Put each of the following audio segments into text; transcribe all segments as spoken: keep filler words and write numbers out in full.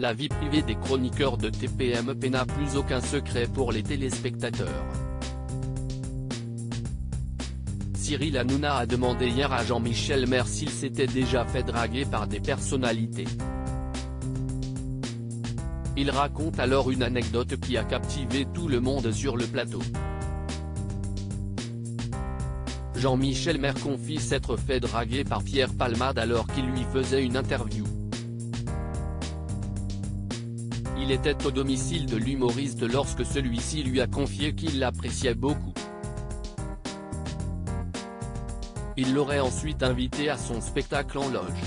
La vie privée des chroniqueurs de T P M P n'a plus aucun secret pour les téléspectateurs. Cyril Hanouna a demandé hier à Jean-Michel Maire s'il s'était déjà fait draguer par des personnalités. Il raconte alors une anecdote qui a captivé tout le monde sur le plateau. Jean-Michel Maire confie s'être fait draguer par Pierre Palmade alors qu'il lui faisait une interview. Il était au domicile de l'humoriste lorsque celui-ci lui a confié qu'il l'appréciait beaucoup. Il l'aurait ensuite invité à son spectacle en loge.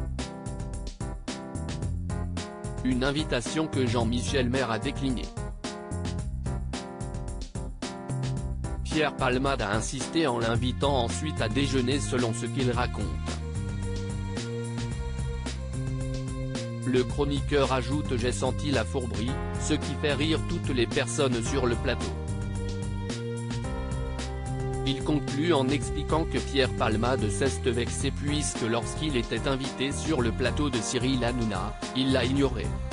Une invitation que Jean-Michel Maire a déclinée. Pierre Palmade a insisté en l'invitant ensuite à déjeuner selon ce qu'il raconte. Le chroniqueur ajoute « J'ai senti la fourberie, ce qui fait rire toutes les personnes sur le plateau ». Il conclut en expliquant que Pierre Palmade s'est vexé puisque lorsqu'il était invité sur le plateau de Cyril Hanouna, il l'a ignoré.